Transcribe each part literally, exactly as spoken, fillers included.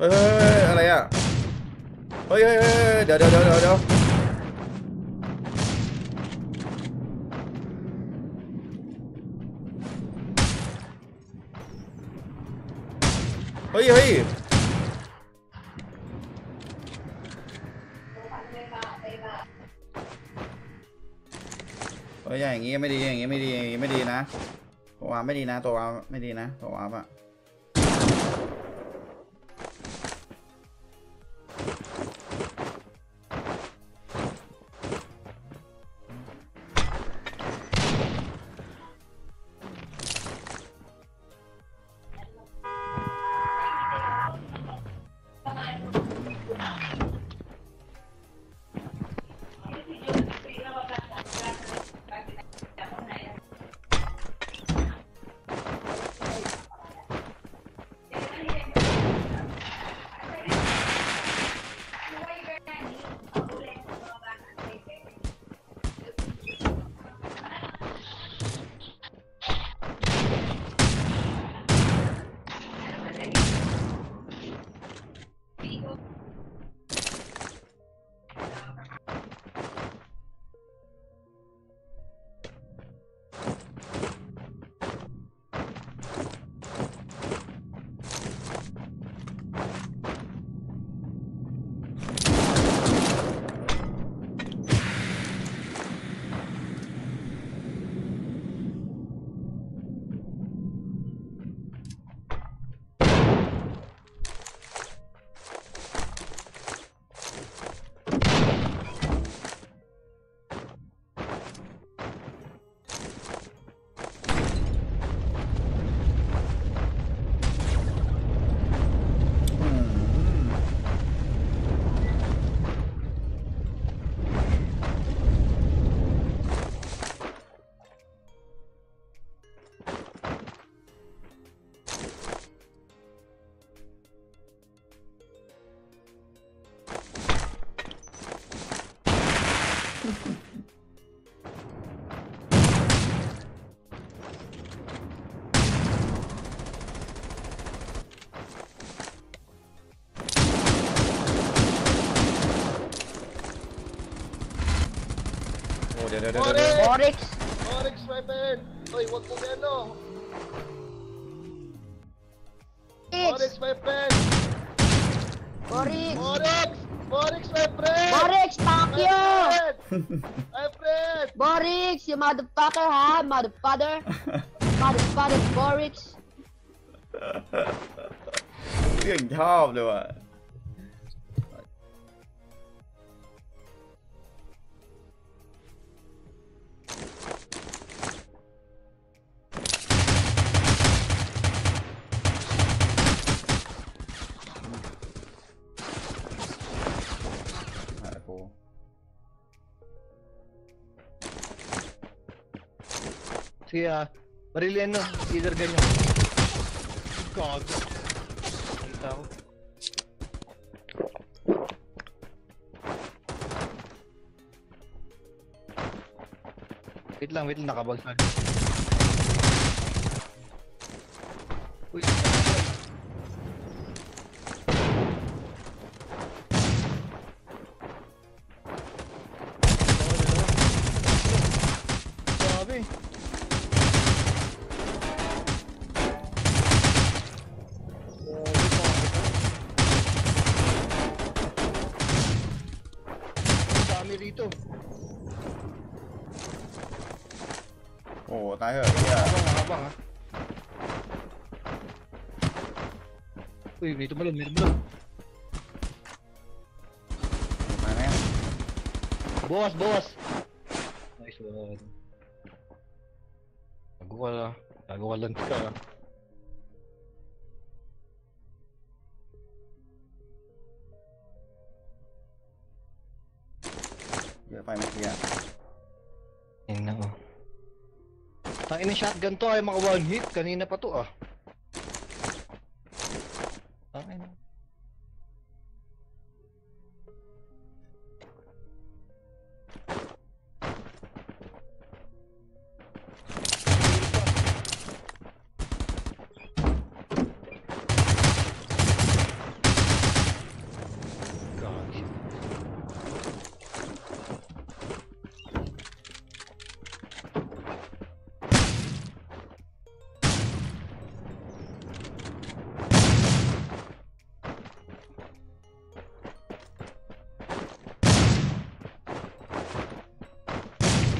ฮ้ยเฮ้ยอะไรอ่ะเฮ้ยเฮ้ยเดี๋ยวเดี๋ยวเดี๋ยวเดี๋ยวเฮ้ยเฮ้ยเฮ้ยอย่างงี้ไม่ดีอย่างงี้ไม่ดีอย่างงี้ไม่ดีนะตัววาไม่ดีนะตัววาไม่ดีนะตัววาอะเดี๋ยวเดี๋ยวเดี๋ยวเดี๋ยว Oryx! Oryx, my friend! Hoy, wag mo ano! Oryx, my friend! Oryx! Oryx! Oryx, my friend! Oryx, fuck My you! friend! My friend! Oryx, you motherfucker, ha? Motherfucker! Motherfucker, Oryx! เรื่องชอบเลยว่ะ Sige ah, barilin no, either ganyan. God. Kita ko. Wait lang, wait lang, nakabag na. Uy, grabe. Dito. Oh, tayo. Yeah. Habang, habang ha. Uy, may tumalon, may tumalon. Ano yan? Boss, boss. Nice one. Tago ka lang. Tago ka lang ka. Ito pa yung kaya. Ayun na oh. Tangin ng shotgun to ay mga one hit. Kanina pa to ah. Tangin na.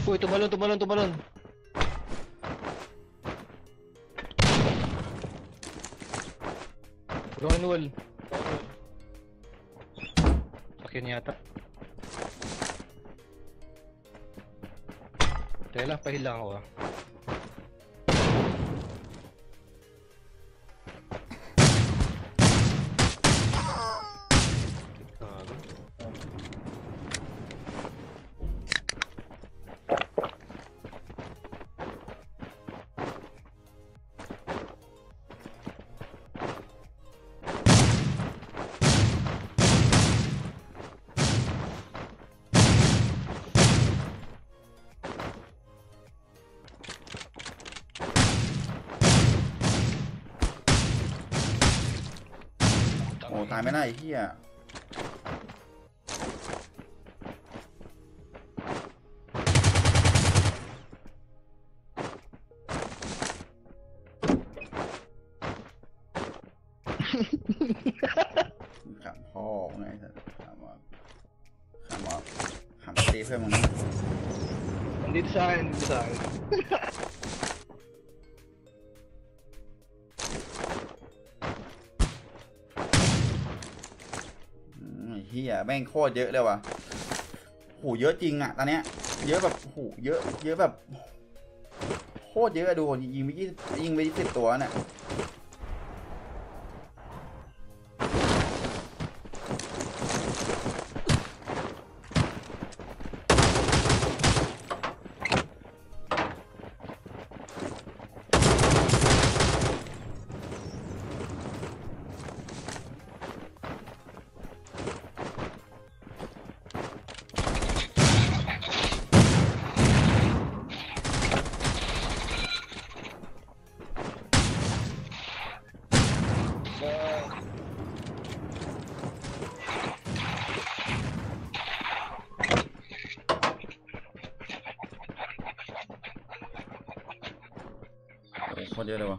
Uy, tumalon, tumalon, tumalon. Broken wall. Akin yata. Teka lang, pahil lang ako ah. โอ้ตายไม่ได้ไอ้เหี้ยขำพ่อไงสัสขำว่าขำว่าขำตีเพื่อนมึงนะ Dito sa akin, dito sa akin. อืมไอ้เหี้ยแม่งโคตรเยอะเลยว่ะโหเยอะจริงอ่ะตอนเนี้ยเยอะแบบโหเยอะเยอะแบบโคตรเยอะอะดูยิงไปยี่ยิงไปยี่สิบตัวน่ะ โอ้โหโคตรเยอะเลยว่ะ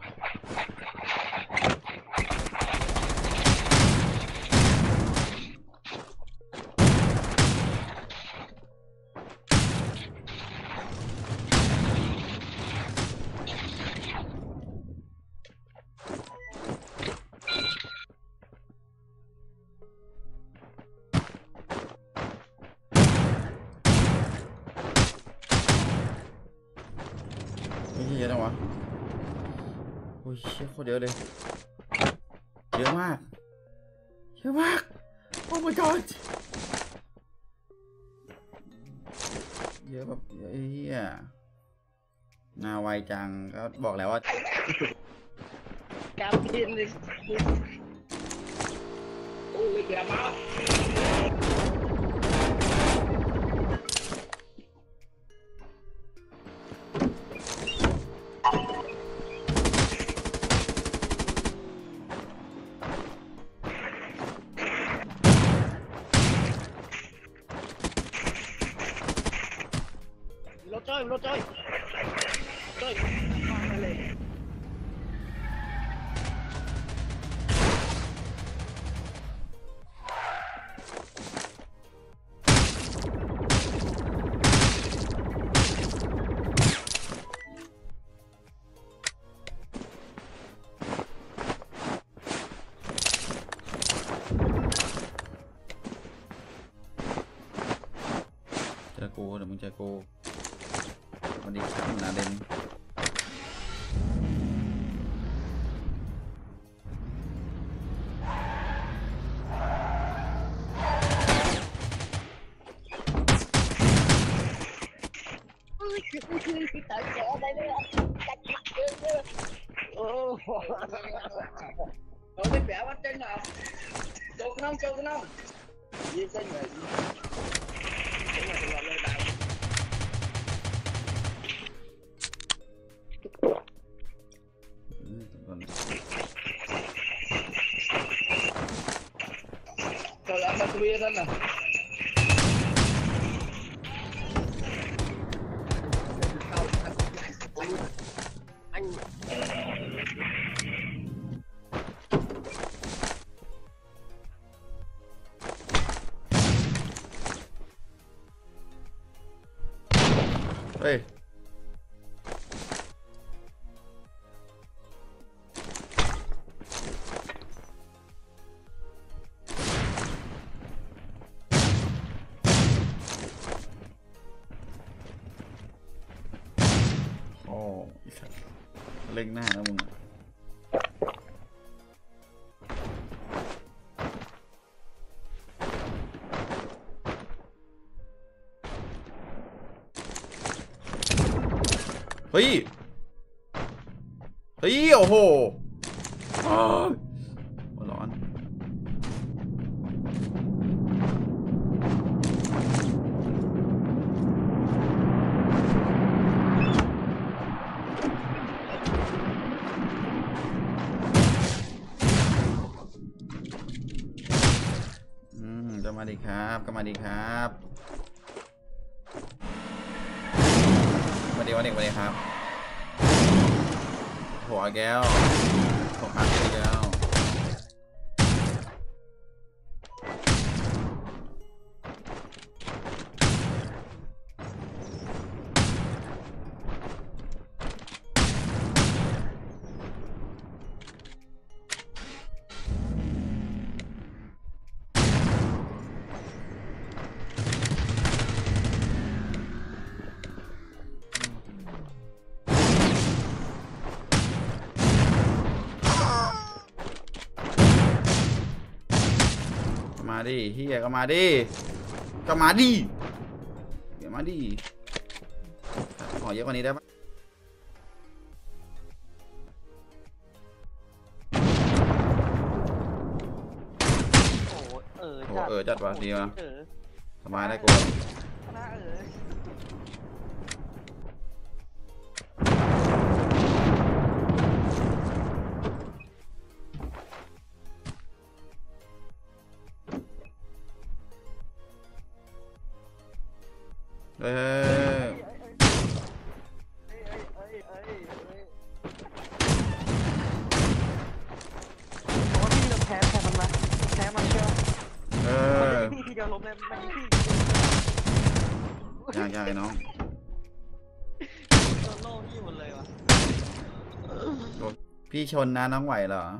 ไม่ใช่เยอะนะวะโอ้ยเชี่ยโคตรเยอะเลยเยอะมากเยอะมากโอ้ my god เยอะแบบเยอะไอ้เหี้ยนาไวจังก็บอกแล้วว่า Captain is... Holy grandma! รถจ้อยรถจ้อยจ้อยมาเลยเจอกูเดี๋ยวมึงเจอกูวันนี้ครับนาเดนโอ้โหเราได้แปลว่าเต้นหรอโจกน้องโจกน้องยี่เต้นเลยเต้นมาตลอดเลยดาวkalau apa tuh ya sana anh โดเฮ้ยโอ้ยสัตว์เล็งหน้าแล้วมึงอะเฮ้ย เฮ้ย โอ้โหอ้าวร้อน อืมก็มาดีครับก็มาดีครับมาดีวันเด็กวันเด็กครับหัวแก้วผมพักไปแล้วมาดิเฮียก็มาดิก็มาดิเดี๋ยวมาดิขอเยอะกว่านี้ได้ปะโอ้เออโอ้เออจัดว่ะดีว่ะเออสบายได้กูคณะเออเฮ้ยเอ้ยเอ้ยเอ้ยเอ้ยเอ้ยเพราะว่าพี่เราแพ้แพ้มันมาแพ้มันเชียวเออพี่ทีเดียวล้มเลยมันมีพี่ยากยากไอ้น้องโดนโล่พี่หมดเลยวะพี่ชนนะน้องไหวเหรอ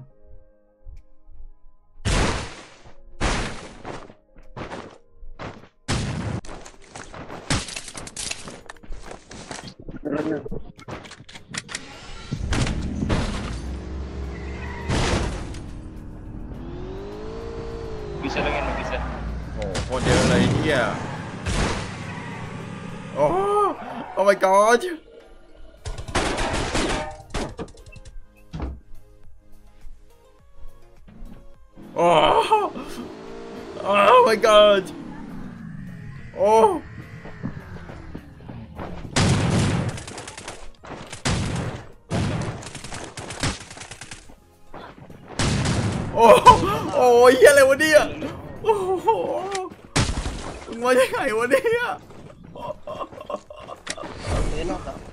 Bisa dengan bisa. โอ้โหโคตรเยอะเลยเฮียโอ้โอ้ my god โอ้ oh my god โอ้โอ้โอ้ยเฮียอะไรวะเนี่ยโอ้โหมึงมายังไงวะเนี่ย Enak tak?